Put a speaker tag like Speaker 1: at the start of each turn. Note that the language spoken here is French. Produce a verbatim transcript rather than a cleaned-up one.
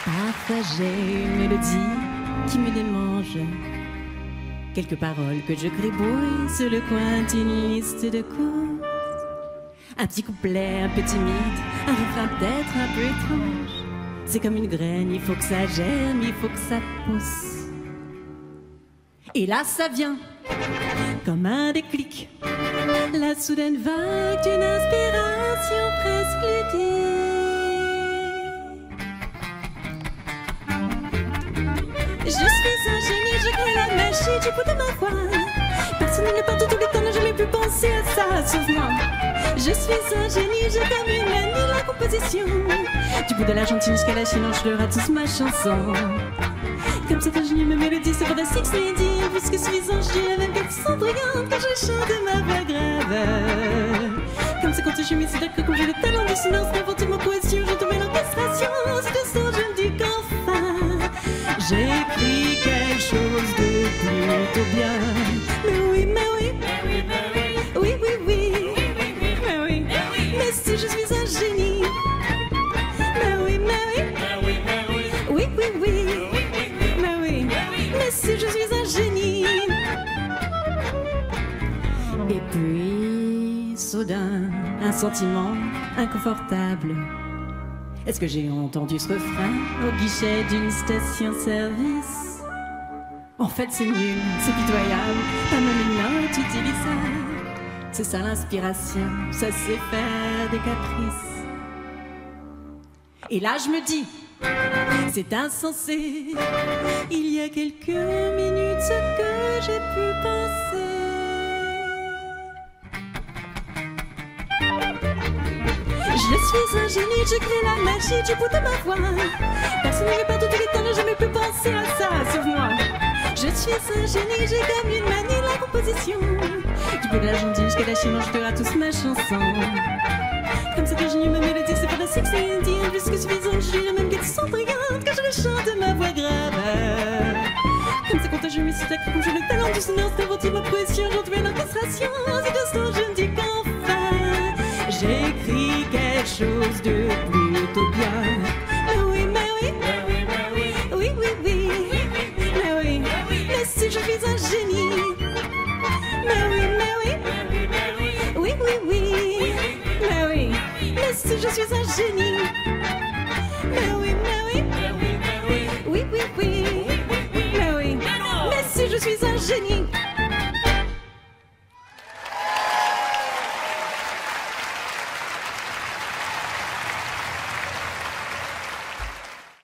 Speaker 1: Parfois j'ai une mélodie qui me démange, quelques paroles que je gribouille sur le coin d'une liste de coups. Un petit couplet un peu timide, un refrain peut-être un peu étrange. C'est comme une graine, il faut que ça germe, il faut que ça pousse. Et là ça vient, comme un déclic, la soudaine vague d'une inspiration presque ludique. Je suis un génie, je crée la magie du bout de ma voix. Personne ne partout tous les temps n'a jamais pu penser à ça, sauf moi. Je suis un génie, j'ai comme une manie la composition. Du bout de l'Argentine jusqu'à la Chine, on chanera tous ma chanson. Comme c'est un génie, ma mélodie, c'est fantastique, c'est dit. Puisque je suis un génie, la même qu'elle sont brillante quand je chante ma voix grave. Comme c'est quand je m'y c'est que comme j'ai le talent du silence, n'invente ma poésie, j'entends mes l'orchestration. C'est de son, je me dis qu'enfin j'écris quelque chose de plutôt bien. Mais oui, mais oui, oui, oui, oui, mais oui, mais si je suis un génie. Mais oui, mais oui, oui, oui, oui, mais oui, mais si je suis un génie. Et puis, soudain, un sentiment inconfortable. Est-ce que j'ai entendu ce refrain au guichet d'une station-service? En fait, c'est nul, c'est pitoyable, pas même une note utilisable. C'est ça l'inspiration, ça sait faire des caprices. Et là, je me dis, c'est insensé. Il y a quelques minutes, ce que j'ai pu penser. Je suis un génie, je crée la magie du bout de ma voix. Personne ne partout tous les temps n'a jamais pu penser à ça, sauf moi. Je suis un génie, j'ai comme une manie la composition. Du bout de l'Argentine jusqu'à la Chine, on chantera tous ma chanson. Comme c'est un génie, ma mélodie, c'est fantastique, c'est indien. Plus que suffisant, je suis la même qu'elle sont brillante quand je chante ma voix grave. Comme c'est quand je me suis sacré, comme j'ai le talent du silence, d'inventer ma poésie, j'entends l'orchestration. C'est de ce je me dis qu'enfin j'écris quelque chose de plutôt bien. Mais oui, mais oui, oui, oui, oui, mais oui, mais si je suis un génie. Mais oui, mais oui, oui, oui, oui, mais oui, mais si je suis un génie. Mais oui, mais oui, oui, oui, oui, mais oui, mais si je suis un génie.